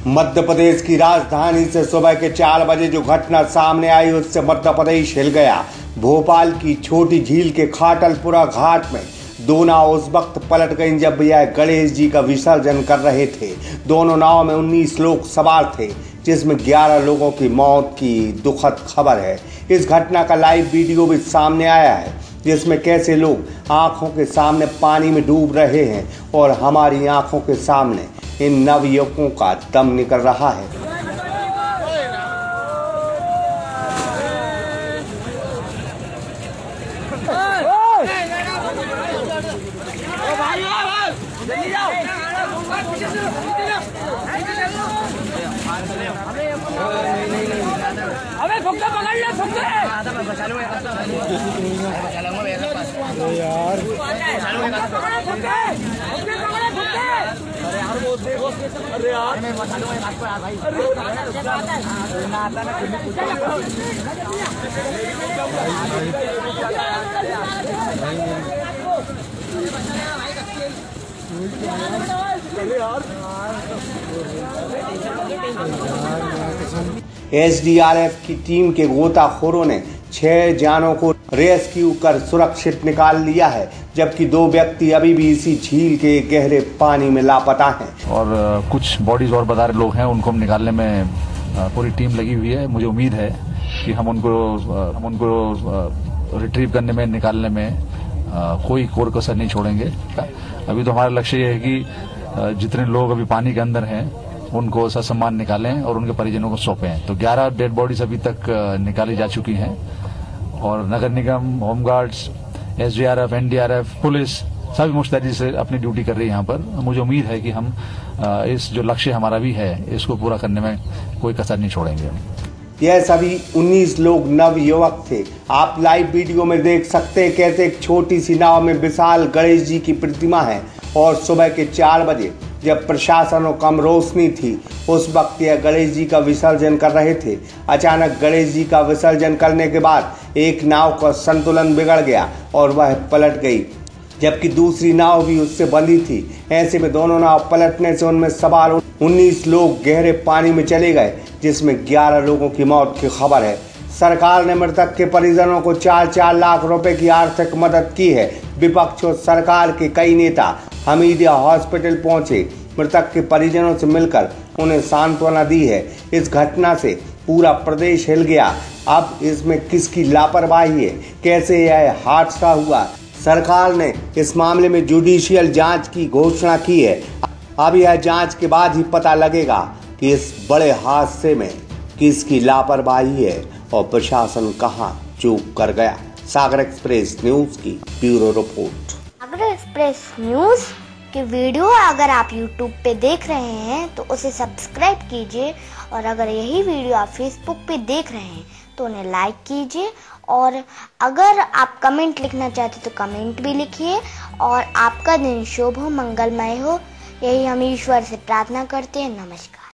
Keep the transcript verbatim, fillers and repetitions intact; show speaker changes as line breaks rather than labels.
मध्य प्रदेश की राजधानी से सुबह के चार बजे जो घटना सामने आई उससे मध्य प्रदेश हिल गया। भोपाल की छोटी झील के खाटलपुरा घाट में दो नाव उस वक्त पलट गईं जब यह गणेश जी का विसर्जन कर रहे थे। दोनों नाव में उन्नीस लोग सवार थे, जिसमें ग्यारह लोगों की मौत की दुखद खबर है। इस घटना का लाइव वीडियो भी सामने आया है, जिसमें कैसे लोग आंखों के सामने पानी में डूब रहे हैं और हमारी आंखों के सामने इन नवयुवकों का दम निकल रहा है।
अबे फुक्का पकड़ ले फुक्का बचा लो यार अरे यार वो देखो अरे यार मैं बचा लो यार भाई
एस डी आर एफ की टीम के गोताखोरों ने छह जानों को रेस्क्यू कर सुरक्षित निकाल लिया है, जबकि दो व्यक्ति अभी भी इसी झील के गहरे पानी में लापता हैं।
और कुछ बॉडीज और बता रहे लोग हैं, उनको निकालने में पूरी टीम लगी हुई है। मुझे उम्मीद है कि हम उनको हम उनको रिट्रीव करने में, निकालने में कोई कोर कसर नहीं छोड़ेंगे। अभी तो हमारा लक्ष्य ये है कि जितने लोग अभी पानी के अंदर हैं उनको ससम्मान निकालें और उनके परिजनों को सौंपें। तो ग्यारह डेड बॉडीज अभी तक निकाली जा चुकी हैं और नगर निगम, home guards, S D R F, N D R F, police सभी मुस्तैदी से अपनी ड्यूटी कर रही है यहाँ पर। मुझे उम्मीद है कि हम इस जो लक्ष्य हमारा भी है इसको पूरा करने में कोई कसर नहीं छोड़ेंगे।
यह सभी उन्नीस लोग नवयुवक थे। आप लाइव वीडियो में देख सकते हैं कैसे एक छोटी सी नाव में विशाल गणेश जी की प्रतिमा है और सुबह के चार बजे जब प्रशासन और कम रोशनी थी उस वक्त यह गणेश जी का विसर्जन कर रहे थे। अचानक गणेश जी का विसर्जन करने के बाद एक नाव का संतुलन बिगड़ गया और वह पलट गई, जबकि दूसरी नाव भी उससे बंधी थी। ऐसे में दोनों नाव पलटने से उनमें सवार उन्नीस लोग गहरे पानी में चले गए, जिसमें ग्यारह लोगों की मौत की खबर है। सरकार ने मृतक के परिजनों को चार चार लाख रुपए की आर्थिक मदद की है। विपक्ष और सरकार के कई नेता हमीदिया हॉस्पिटल पहुंचे, मृतक के परिजनों से मिलकर उन्हें सांत्वना दी है। इस घटना से पूरा प्रदेश हिल गया। अब इसमें किसकी लापरवाही है, कैसे यह हादसा हुआ, सरकार ने इस मामले में जुडिशियल जांच की घोषणा की है। अब यह जांच के बाद ही पता लगेगा कि इस बड़े हादसे में किसकी लापरवाही है और प्रशासन कहां चूक कर गया। सागर एक्सप्रेस न्यूज की bureau report.
Sagar express news की वीडियो अगर आप यूट्यूब पे देख रहे हैं तो उसे सब्सक्राइब कीजिए, और अगर यही वीडियो आप फेसबुक पे देख रहे हैं तो उन्हें लाइक कीजिए, और अगर आप कमेंट लिखना चाहते तो कमेंट भी लिखिए। और आपका दिन शुभ हो, मंगलमय हो, यही हम ईश्वर से प्रार्थना करते हैं। नमस्कार।